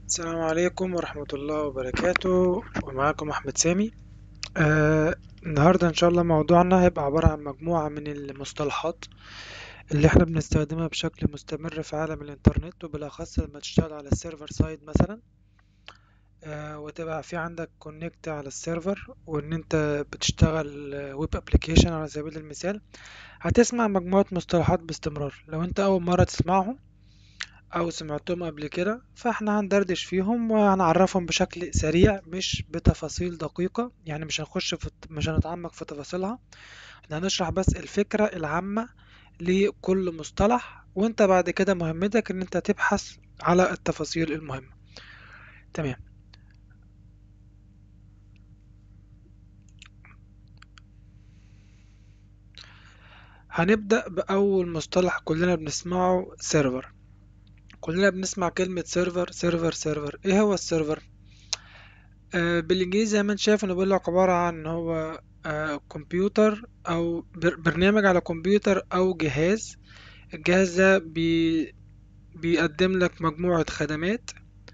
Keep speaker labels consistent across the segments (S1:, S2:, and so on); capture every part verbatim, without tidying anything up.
S1: السلام عليكم ورحمة الله وبركاته، ومعاكم أحمد سامي. آه النهاردة إن شاء الله موضوعنا هيبقى عبارة عن مجموعة من المصطلحات اللي احنا بنستخدمها بشكل مستمر في عالم الإنترنت، وبالأخص لما تشتغل على السيرفر سايد مثلا. آه وتبقى في عندك كونكت على السيرفر، وإن أنت بتشتغل ويب أبليكيشن على سبيل المثال. هتسمع مجموعة مصطلحات باستمرار. لو أنت أول مرة تسمعهم او سمعتهم قبل كده، فاحنا هندردش فيهم وهنعرفهم بشكل سريع مش بتفاصيل دقيقة، يعني مش هنخش في مش هنتعمق في تفاصيلها. احنا هنشرح بس الفكرة العامة لكل مصطلح، وانت بعد كده مهمتك ان انت تبحث على التفاصيل المهمة. تمام. هنبدأ بأول مصطلح كلنا بنسمعه: سيرفر. كلنا بنسمع كلمة سيرفر سيرفر سيرفر. ايه هو السيرفر؟ آه، بالانجليزي زي ما انت شايف انه بيقول لك عبارة عن هو آه، كمبيوتر او بر- برنامج على كمبيوتر او جهاز. الجهاز ده بي بيقدم لك مجموعة خدمات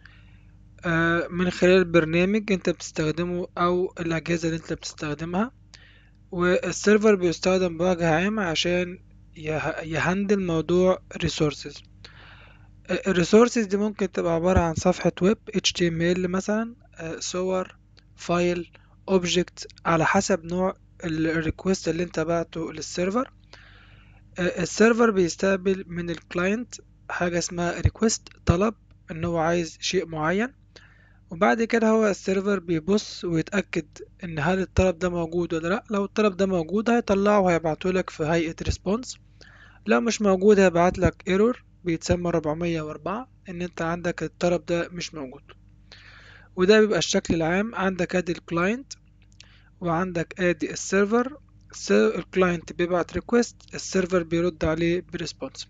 S1: آه، من خلال برنامج انت بتستخدمه او الاجهزة اللي انت بتستخدمها. والسيرفر بيستخدم بوجه عام عشان يه- يهندل موضوع resources. الريسورسز دي ممكن تبقى عبارة عن صفحة ويب إتش تي إم إل مثلا، آه، صور، فايل، اوبجكت، على حسب نوع الريكوست اللي انت بعته للسيرفر. آه، السيرفر بيستقبل من الكلاينت حاجة اسمها ريكوست، طلب ان هو عايز شيء معين. وبعد كده هو السيرفر بيبص ويتأكد ان هل الطلب ده موجود ولا لا. لو الطلب ده موجود هيطلعه وهيبعته لك في هيئة ريسبونس. لو مش موجود هيبعت لك ايرور بيتسمى أربعمية وأربعة، ان انت عندك الطلب ده مش موجود. وده بيبقى الشكل العام. عندك ادي الكلاينت وعندك ادي السيرفر. الكلاينت بيبعت ريكوست، السيرفر بيرد عليه بريسبونس.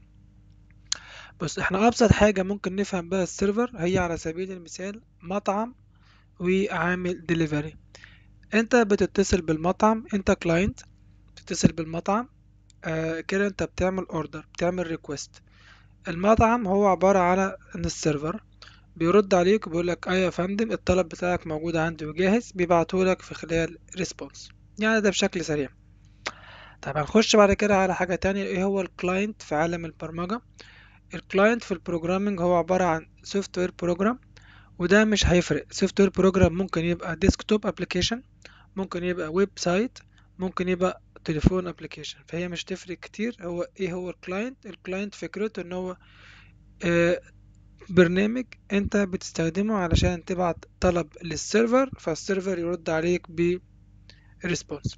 S1: بس احنا ابسط حاجة ممكن نفهم بها السيرفر هي على سبيل المثال مطعم وعامل ديليفري. انت بتتصل بالمطعم، انت كلاينت بتتصل بالمطعم. آه كده انت بتعمل اوردر، بتعمل ريكوست. المطعم هو عبارة على ان السيرفر بيرد عليك وبيقول لك ايوه يا فندم الطلب بتاعك موجود عندي وجاهز، بيبعته لك في خلال ريسبونس. يعني ده بشكل سريع. طب هنخش بعد كده على حاجة تانية. ايه هو الكلاينت في عالم البرمجة؟ الكلاينت في البروجرامينج هو عبارة عن سوفت وير بروجرام. وده مش هيفرق. سوفت وير بروجرام ممكن يبقى ديسكتوب ابلكيشن، ممكن يبقى ويب سايت، ممكن يبقى تليفون ابلكيشن. فهي مش تفرق كتير. هو ايه هو الكلاينت؟ الكلاينت فكرته ان هو آه، برنامج انت بتستخدمه علشان تبعت طلب للسيرفر، فالسيرفر يرد عليك بريسبونس.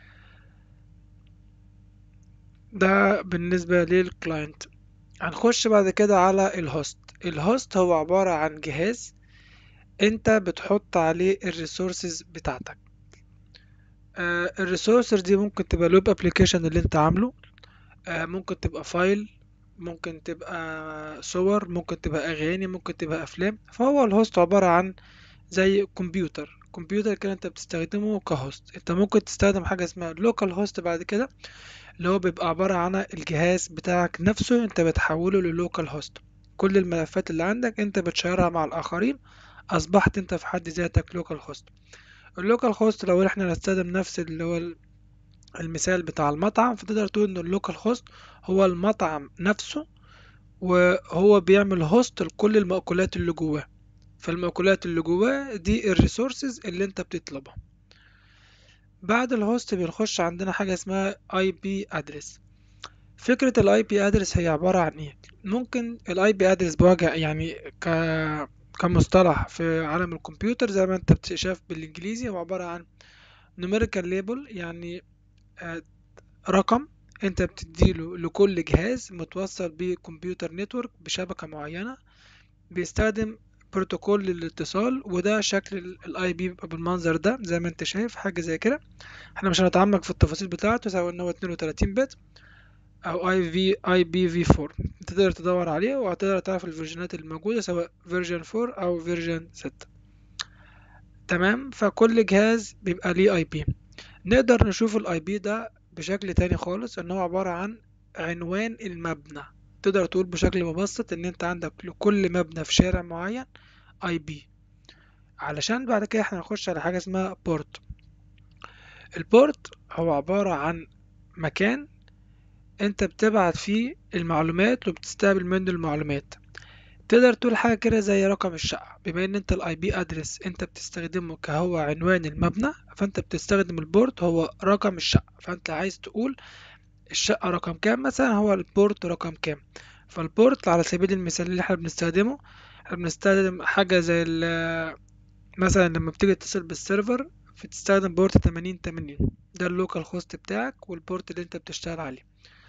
S1: ده بالنسبة للكلاينت. هنخش بعد كده على الهوست. الهوست هو عبارة عن جهاز انت بتحط عليه الريسورسز بتاعتك. آه الريسورسز دي ممكن تبقى الويب ابلكيشن اللي انت عامله، آه ممكن تبقى فايل، ممكن تبقى صور، ممكن تبقى اغاني، ممكن تبقى افلام. فهو الهوست عبارة عن زي كمبيوتر. كمبيوتر كده انت بتستخدمه كهوست. انت ممكن تستخدم حاجة اسمها لوكال هوست بعد كده، اللي هو بيبقى عبارة عن الجهاز بتاعك نفسه انت بتحوله للوكال هوست. كل الملفات اللي عندك انت بتشيرها مع الاخرين، اصبحت انت في حد ذاتك لوكال هوست. اللوكال هوست لو احنا نستخدم نفس اللي هو المثال بتاع المطعم، فتقدر تقول ان اللوكال هوست هو المطعم نفسه، وهو بيعمل هوست لكل المأكولات اللي جواه. فالمأكولات اللي جواه دي الريسورسز اللي انت بتطلبها. بعد الهوست بنخش عندنا حاجة اسمها اي بي ادرس. فكرة الاي بي ادرس هي عبارة عن ايه؟ ممكن الاي بي ادرس بوجه يعني ك كمصطلح في عالم الكمبيوتر زي ما انت بتشاف بالانجليزي، هو عبارة عن numerical label، يعني آه، رقم انت بتديله لكل جهاز متوصل بكمبيوتر نتورك بشبكة معينة، بيستخدم بروتوكول للاتصال. وده شكل الاي بي بيبقى بالمنظر ده زي ما انت شايف حاجة زي كده. احنا مش هنتعمق في التفاصيل بتاعته، سواء ان هو اتنين وتلاتين بت او اي في اي بي في أربعة. انت تقدر تدور عليه وهتقدر تعرف الفيرجنات الموجودة سواء فيرجن أربعة او فيرجن ستة. تمام. فكل جهاز بيبقى ليه اي بي. نقدر نشوف الاي بي ده بشكل تاني خالص، ان هو عبارة عن عنوان المبنى. تقدر تقول بشكل مبسط ان انت عندك لكل مبنى في شارع معين اي بي. علشان بعد كده احنا نخش على حاجة اسمها بورت. البورت هو عبارة عن مكان انت بتبعت فيه المعلومات وبتستقبل منه المعلومات. تقدر تقول حاجة كده زي رقم الشقة، بما ان انت الاي بي ادرس انت بتستخدمه كهو عنوان المبنى، فانت بتستخدم البورت هو رقم الشقة. فانت عايز تقول الشقة رقم كام مثلا، هو البورت رقم كام. فالبورت على سبيل المثال اللي احنا بنستخدمه، احنا بنستخدم حاجة زي ال- مثلا لما بتيجي تتصل بالسيرفر بتستخدم بورت تمانين تمانين، ده اللوكال هوست بتاعك والبورت اللي انت بتشتغل عليه.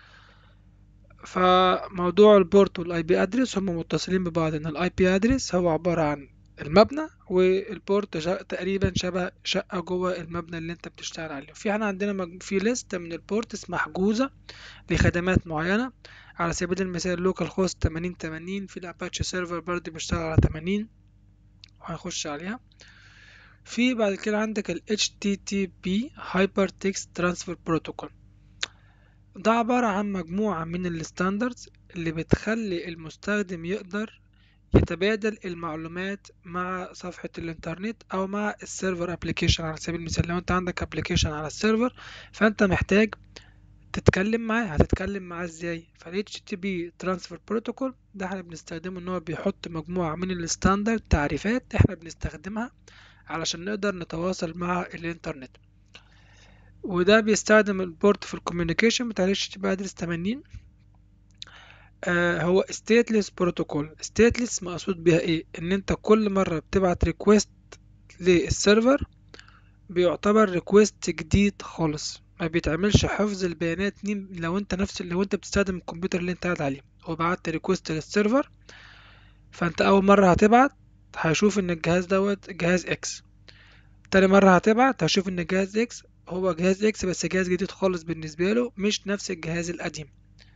S1: فموضوع البورت والاي بي ادرس هم متصلين ببعض، ان الاي بي ادرس هو عبارة عن المبنى، والبورت جا- تقريبا شبه شقة جوه المبنى اللي انت بتشتغل عليه. في احنا عندنا مج- في ليست من البورتس محجوزة لخدمات معينة. على سبيل المثال لوكال هوست تمانين تمانين، في الاباتشي سيرفر برضه بيشتغل على تمانين وهنخش عليها. في بعد كده عندك ال إتش تي تي بي Hypertext Transfer Protocol. ده عبارة عن مجموعة من الستاندردز اللي بتخلي المستخدم يقدر يتبادل المعلومات مع صفحة الانترنت او مع السيرفر ابليكيشن. على سبيل المثال لو انت عندك ابليكيشن على السيرفر فانت محتاج تتكلم معاه، هتتكلم معاه ازاي؟ فال إتش تي تي بي Transfer Protocol ده احنا بنستخدمه ان هو بيحط مجموعة من الستاندرد تعريفات احنا بنستخدمها علشان نقدر نتواصل مع الانترنت. وده بيستخدم البورت في الكوميونيكيشن بتاع ال إتش تي تي بي ادرس تمانين. آه هو stateless protocol. stateless مقصود بيها ايه؟ ان انت كل مرة بتبعت ريكوست للسيرفر بيعتبر ريكوست جديد خالص، ما بيتعملش حفظ البيانات. نيم- لو انت نفس لو انت بتستخدم الكمبيوتر اللي انت قاعد عليه وبعت ريكوست للسيرفر، فانت اول مرة هتبعت هيشوف ان الجهاز دوت جهاز اكس. تاني مرة هتبعت هشوف ان جهاز اكس هو جهاز اكس بس جهاز جديد خالص بالنسبة له، مش نفس الجهاز القديم.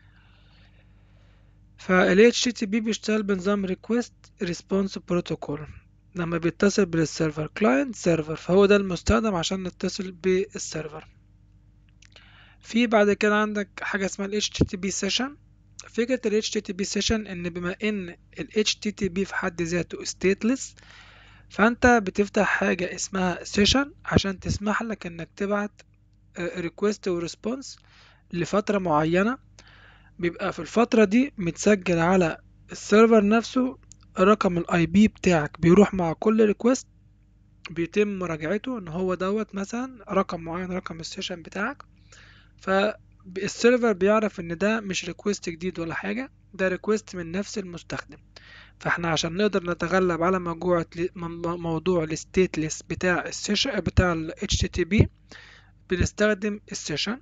S1: فال إتش تي تي بي بيشتغل بنظام Request Response Protocol. لما بيتصل بالسيرفر كلاينت سيرفر، فهو ده المستخدم عشان نتصل بالسيرفر. في بعد كده عندك حاجة اسمها ال إتش تي تي بي Session. فكرة ال إتش تي تي بي Session ان بما ان ال إتش تي تي بي في حد ذاته stateless، فانت بتفتح حاجة اسمها Session عشان تسمح لك انك تبعت ريكوست وريسبونس لفترة معينة. بيبقى في الفترة دي متسجل على السيرفر نفسه رقم الاي بي بتاعك، بيروح مع كل ريكوست بيتم مراجعته ان هو دوت مثلا رقم معين رقم السيشن بتاعك. فالسيرفر بيعرف ان ده مش ريكوست جديد ولا حاجة، ده ريكوست من نفس المستخدم. فاحنا عشان نقدر نتغلب على موضوع موضوع الستيتلس بتاع السيشن بتاع ال إتش تي تي بي بنستخدم السيشن.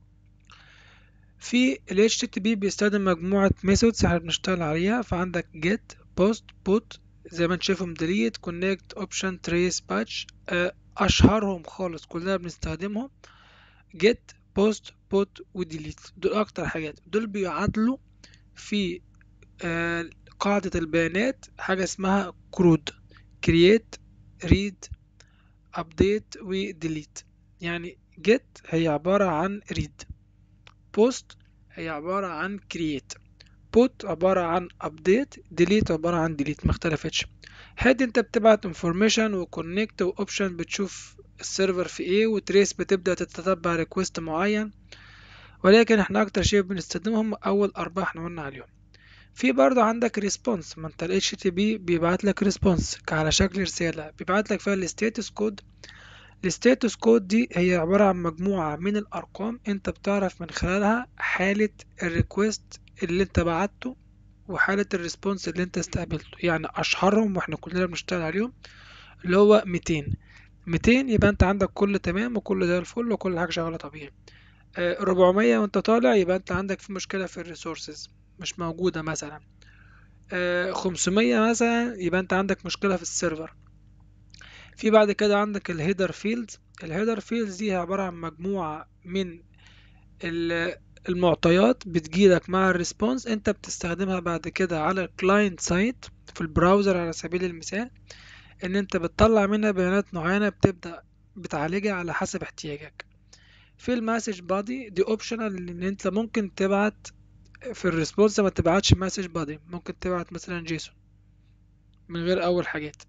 S1: في ال إتش تي تي بي بيستخدم مجموعة methods احنا بنشتغل عليها. فعندك get post put زي ما انت شايفهم delete connect option trace batch. آه، اشهرهم خالص كلنا بنستخدمهم get post put و delete، دول اكتر حاجات. دول بيعادلوا في آه، قاعدة البيانات حاجة اسمها كرود create read update و delete. يعني get هي عبارة عن read، post هي عبارة عن create، put عبارة عن update، delete عبارة عن delete، ما اختلفتش. head انت بتبعت information، و connect و option بتشوف السيرفر في ايه، و trace بتبدأ تتتبع request معين. ولكن احنا اكتر شيء بنستخدمهم اول اربعة احنا قلنا عليهم. في برضه عندك response، ما انت ال إتش تي تي بي بيبعت لك response على شكل رسالة بيبعت لك فيها الستاتس كود. الستاتس كود دي هي عبارة عن مجموعة من الأرقام أنت بتعرف من خلالها حالة الريكوست اللي أنت بعته وحالة الريسبونس اللي أنت استقبلته. يعني أشهرهم وإحنا كلنا بنشتغل عليهم اللي هو ميتين. ميتين يبقى أنت عندك كله تمام وكله زي الفل وكل حاجة شغالة طبيعي. آه، أربعمية وأنت طالع يبقى أنت عندك في مشكلة في الريسورسز مش موجودة مثلا. آه، خمسمية مثلا يبقى أنت عندك مشكلة في السيرفر. في بعد كده عندك الهيدر فيلدز. الهيدر فيلدز دي عبارة عن مجموعة من ال- المعطيات بتجيلك مع الريسبونس، انت بتستخدمها بعد كده على الكلاينت سايت في البراوزر على سبيل المثال، ان انت بتطلع منها بيانات معينة بتبدأ بتعالجها على حسب احتياجك. في المسج بادي دي اوبشنال، ان انت ممكن تبعت في الريسبونس ما تبعتش مسج بادي، ممكن تبعت مثلا جيسون من غير اول حاجات.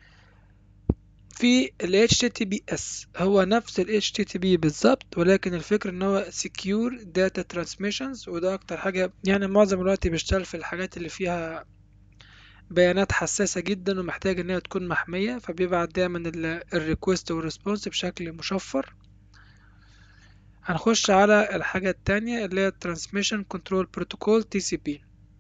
S1: في ال إتش تي تي بي إس هو نفس ال إتش تي تي بي بالظبط، ولكن الفكرة ان هو Secure Data Transmissions، وده اكتر حاجة يعني معظم الوقت بيشتغل في الحاجات اللي فيها بيانات حساسة جدا ومحتاج ان هي تكون محمية، فبيبعت دايما الريكوست والريسبونس بشكل مشفر. هنخش على الحاجة التانية اللي هي Transmission Control Protocol تي سي بي.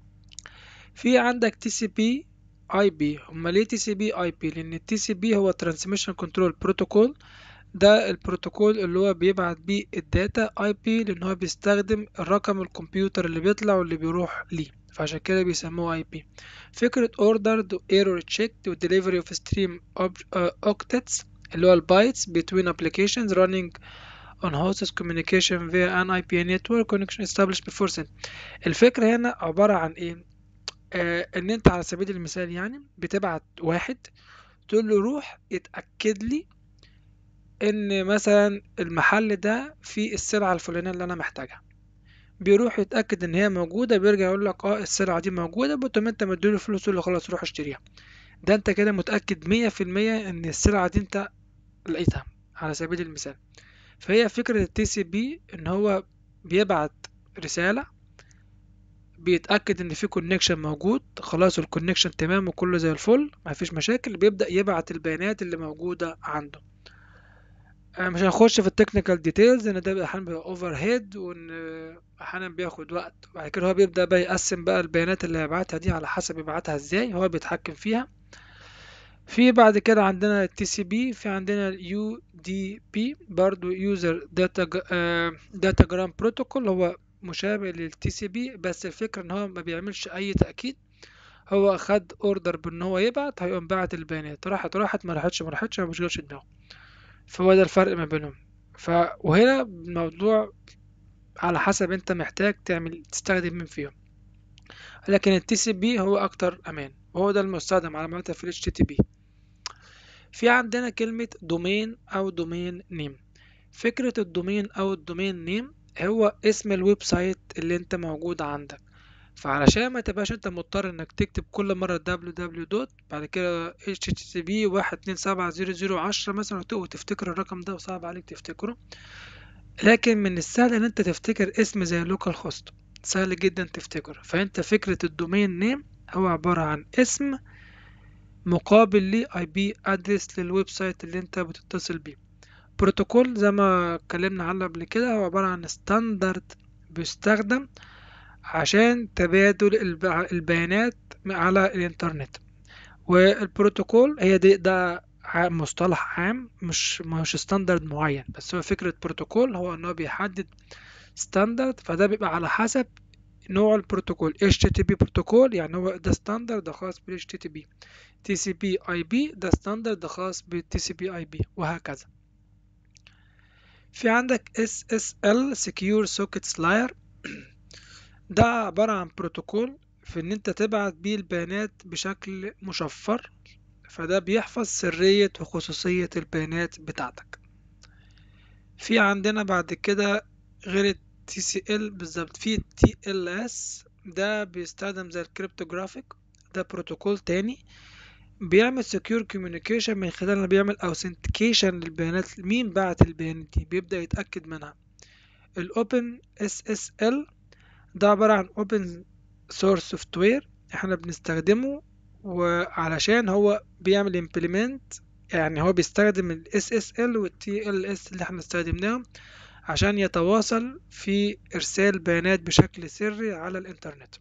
S1: في عندك تي سي بي اي بي. هما ليه تي سي بي اي بي؟ لان التي سي بي هو Transmission Control Protocol، ده البروتوكول اللي هو بيبعت بيه الداتا. اي بي لان هو بيستخدم الرقم الكمبيوتر اللي بيطلع واللي بيروح ليه، فعشان كده بيسموه اي بي. فكرة ordered error checked و delivery of stream octets اللي هو البايتس between applications running on hosts communication via an اي بي network connection established before send. الفكرة هنا عبارة عن ايه؟ آه ان انت على سبيل المثال يعني بتبعت واحد تقول له روح اتأكد لي ان مثلا المحل ده فيه السلعة الفلانية اللي انا محتاجها. بيروح يتأكد ان هي موجودة، بيرجع يقول لك اه السلعة دي موجودة، بتقوم انت مديله فلوس تقول له خلاص روح اشتريها. ده انت كده متأكد مية في المية ان السلعة دي انت لقيتها على سبيل المثال. فهي فكرة التي سي بي ان هو بيبعت رسالة، بيتأكد ان في كونكشن موجود، خلاص الكونكشن تمام وكله زي الفل مفيش مشاكل، بيبدأ يبعت البيانات اللي موجودة عنده. آه، مش هنخش في التكنيكال ديتيلز ان ده احيانا بيبقى اوفر هيد، وان آه، احيانا بياخد وقت. وبعد كده هو بيبدأ بقى يقسم بقى البيانات اللي هيبعتها دي على حسب يبعتها ازاي، هو بيتحكم فيها. في بعد كده عندنا التي سي بي، في عندنا اليو دي بي برضو يوزر داتا داتاجرام بروتوكول، هو مشابه للتي سي بي، بس الفكرة ان هو ما بيعملش اي تأكيد. هو خد اوردر بان هو يبعت، هيقوم بعت البيانات، راحت راحت ما راحتش ما راحتش ما بيشغلش دماغه. فهو ده الفرق ما بينهم. ف وهنا الموضوع على حسب انت محتاج تعمل تستخدم مين فيهم، لكن التي سي بي هو اكتر امان، وهو ده المستخدم على مدى في الاتش تي تي بي. في عندنا كلمة دومين او دومين نيم. فكرة الدومين او الدومين نيم هو اسم الويب سايت اللي انت موجود عندك. فعلشان ما تبقاش انت مضطر انك تكتب كل مرة دبليو دبليو دوت بعد كده اتش تي تي بي واحد اتنين سبعة صفر صفر عشرة مثلا وتفتكر الرقم ده وصعب عليك تفتكره، لكن من السهل ان انت تفتكر اسم زي لوكال هوست، سهل جدا تفتكره. فانت فكرة الدومين نيم هو عبارة عن اسم مقابل ل اي بي ادرس للويب سايت اللي انت بتتصل بيه. بروتوكول زي ما اتكلمنا عنه قبل كده هو عبارة عن ستاندرد بيستخدم عشان تبادل الب- البيانات على الانترنت. والبروتوكول هي دي ده ع- مصطلح عام، مش مش ستاندرد معين، بس هو فكرة بروتوكول هو انه بيحدد ستاندرد، فده بيبقى على حسب نوع البروتوكول. اتش تي تي بي بروتوكول يعني هو ده ستاندرد ده خاص بال اتش تي تي بي. تي سي بي اي بي ده ستاندرد ده خاص بال تي سي بي اي بي، وهكذا. في عندك اس اس ال Secure Sockets Layer. ده عبارة عن بروتوكول في ان انت تبعت بيه البيانات بشكل مشفر، فده بيحفظ سرية وخصوصية البيانات بتاعتك. في عندنا بعد كده غير ال تي سي ال بالظبط في تي ال اس، ده بيستخدم زي الكريبتوغرافيك. ده بروتوكول تاني بيعمل secure communication من خلال انه بيعمل authentication للبيانات، مين بعت البيانات دي بيبدأ يتأكد منها. الاوبن اس اس ال ده عبارة عن open source software احنا بنستخدمه، وعلشان هو بيعمل implement، يعني هو بيستخدم ال اس اس ال وال تي ال اس اللي احنا استخدمناهم عشان يتواصل في إرسال بيانات بشكل سري على الإنترنت.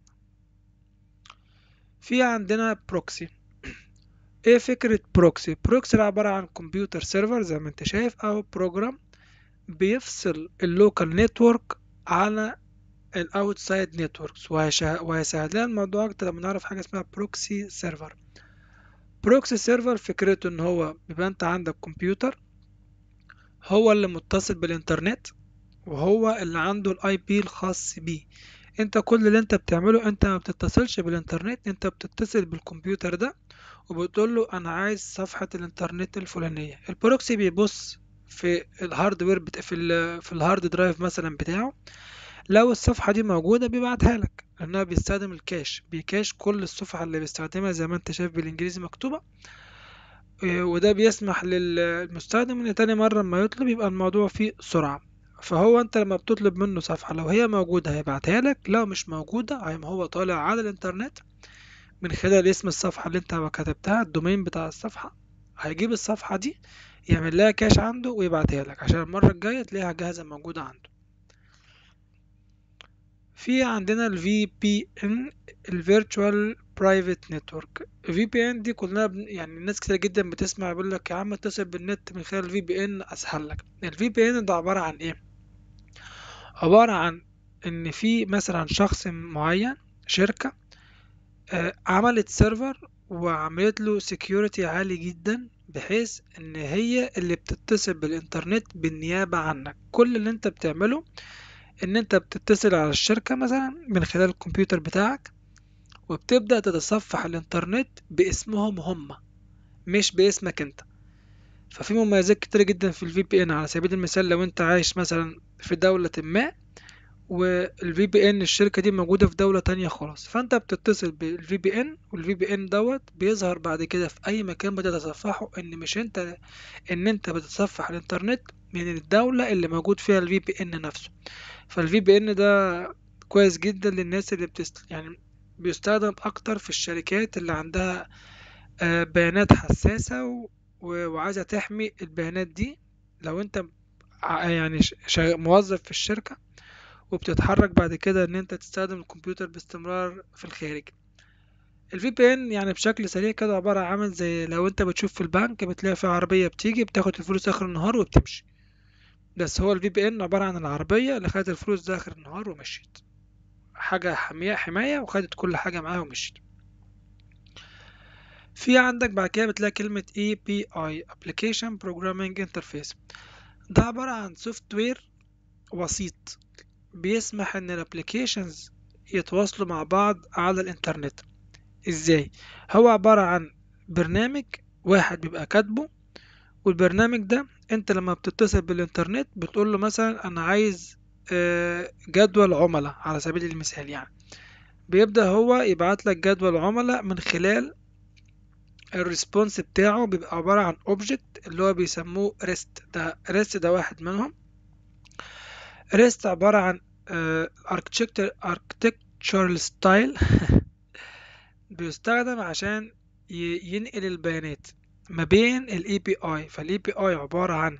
S1: في عندنا بروكسي. ايه فكرة بروكسي؟ بروكسي عبارة عن كمبيوتر سيرفر زي ما انت شايف او بروجرام بيفصل اللوكال نتورك على الاوتسايد نتوركس، وهيسهل لنا الموضوع اكتر لما نعرف حاجة اسمها بروكسي سيرفر. بروكسي سيرفر فكرته ان هو بيبقى انت عندك كمبيوتر هو اللي متصل بالانترنت، وهو اللي عنده الاي بي الخاص بيه. انت كل اللي انت بتعمله انت ما بتتصلش بالانترنت، انت بتتصل بالكمبيوتر ده وبتقول له انا عايز صفحة الانترنت الفلانية. البروكسي بيبص في الهاردوير بتا... في ال... في الهارد درايف مثلا بتاعه، لو الصفحة دي موجودة بيبعتها لك، لأنها بيستخدم الكاش، بيكاش كل الصفح اللي بيستخدمها زي ما انت شايف بالإنجليزي مكتوبة. إيه، وده بيسمح للمستخدم ان تاني مرة ما يطلب يبقى الموضوع فيه سرعة. فهو انت لما بتطلب منه صفحة لو هي موجودة هيبعتها لك، لو مش موجودة هيبقى هو طالع على الانترنت من خلال اسم الصفحة اللي انت كتبتها، الدومين بتاع الصفحة، هيجيب الصفحة دي يعمل لها كاش عنده ويبعتها لك عشان المرة الجاية تلاقيها جاهزة موجودة عنده. في عندنا ال في بي إن، ال Virtual Private Network. ال في بي إن دي كلنا بن... يعني ناس كتير جدا بتسمع يقول لك يا عم اتصل بالنت من خلال ال في بي إن اسهل لك. ال في بي إن ده عبارة عن ايه؟ عبارة عن ان في مثلا شخص معين، شركة، آه، عملت سيرفر وعملت له سكيورتي عالي جدا، بحيث ان هي اللي بتتصل بالانترنت بالنيابة عنك. كل اللي انت بتعمله ان انت بتتصل على الشركة مثلا من خلال الكمبيوتر بتاعك، وبتبدأ تتصفح الانترنت باسمهم هم، مش باسمك انت. ففي مميزات كتير جدا في الفي بي ان. على سبيل المثال لو انت عايش مثلا في دولة ما، والفي بي ان الشركة دي موجودة في دولة تانية خالص، فانت بتتصل بالفي بي ان، والفي بي ان دوت بيظهر بعد كده في اي مكان بتتصفحه ان مش انت، ان انت بتتصفح الانترنت من الدولة اللي موجود فيها الفي بي ان نفسه. فالفي بي ان ده كويس جدا للناس اللي بتست... يعني بيستخدم اكتر في الشركات اللي عندها آه، بيانات حساسة و... و- وعايزة تحمي البيانات دي. لو انت ع- يعني ش- شا- موظف في الشركة وبتتحرك بعد كده ان انت تستخدم الكمبيوتر باستمرار في الخارج. الفي بي ان يعني بشكل سريع كده عبارة عامل زي لو انت بتشوف في البنك بتلاقي في عربية بتيجي بتاخد الفلوس اخر النهار وبتمشي، بس هو الفي بي ان عبارة عن العربية اللي خدت الفلوس ده اخر النهار ومشيت. حاجة حماية حماية وخدت كل حاجة معاها ومشيت. في عندك بعد كده بتلاقي كلمة إيه بي آي Application Programming Interface. ده عبارة عن سوفت وير وسيط بيسمح ان الابليكيشنز يتواصلوا مع بعض على الانترنت. ازاي؟ هو عبارة عن برنامج واحد بيبقى كاتبه، والبرنامج ده انت لما بتتصل بالانترنت بتقول له مثلا انا عايز آه، جدول عملاء على سبيل المثال يعني، بيبدأ هو يبعت لك جدول عملاء من خلال الريسبونس بتاعه. بيبقى عبارة عن اوبجكت اللي هو بيسموه ريست. ده ريست ده واحد منهم. ريست عبارة عن architecture architectural style بيستخدم عشان ي- ينقل البيانات ما بين ال إيه بي آي. فال إيه بي آي عبارة عن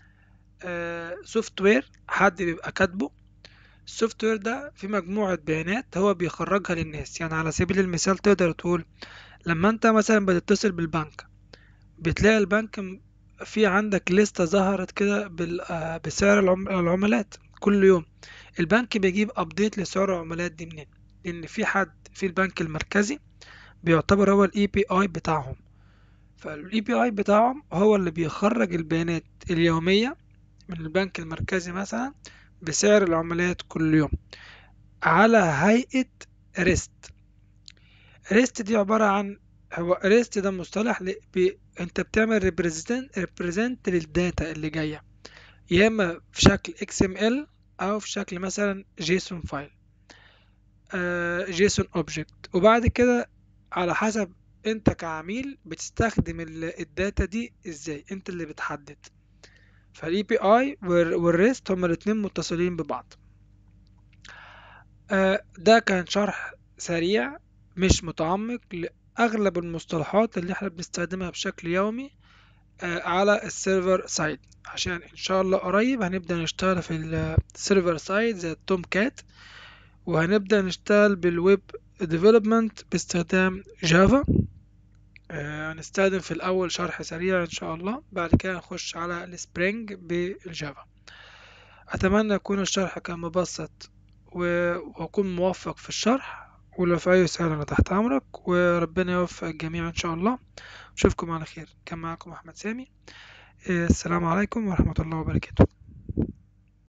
S1: سوفت وير حد بيبقى كاتبه. السوفت وير ده فيه مجموعة بيانات هو بيخرجها للناس. يعني على سبيل المثال تقدر تقول لما انت مثلا بتتصل بالبنك بتلاقي البنك م- في عندك لستة ظهرت كده بال- آه، بسعر العم- العملات كل يوم. البنك بيجيب ابديت لسعر العملات دي منين؟ لان في حد في البنك المركزي بيعتبر هو الاي بي اي بتاعهم. فالاي بي اي بتاعهم هو اللي بيخرج البيانات اليومية من البنك المركزي مثلا بسعر العملات كل يوم على هيئة ريست. ريست دي عبارة عن، هو ريست ده مصطلح ل... ب... انت بتعمل ريبريزنت ريبريزنت للداتا اللي جاية، يا اما في شكل اكس ام ال او في شكل مثلا جيسون فايل، جيسون اوبجكت. وبعد كده على حسب انت كعميل بتستخدم ال- الداتا دي ازاي، انت اللي بتحدد. فالاي بي اي والريست هما الاتنين متصلين ببعض. آه، ده كان شرح سريع مش متعمق لأغلب المصطلحات اللي احنا بنستخدمها بشكل يومي آه، على السيرفر سايد. عشان ان شاء الله قريب هنبدأ نشتغل في السيرفر سايد زي التوم كات، وهنبدأ نشتغل بالويب ديفلوبمنت باستخدام جافا. آه، هنستخدم في الأول شرح سريع إن شاء الله، بعد كده نخش على السبرينج بالجافا. أتمنى يكون الشرح كان مبسط و- وأكون موفق في الشرح. ولو في أي سؤال أنا تحت أمرك، وربنا يوفق الجميع إن شاء الله. أشوفكم على خير. كان معكم أحمد سامي. آه، السلام عليكم ورحمة الله وبركاته.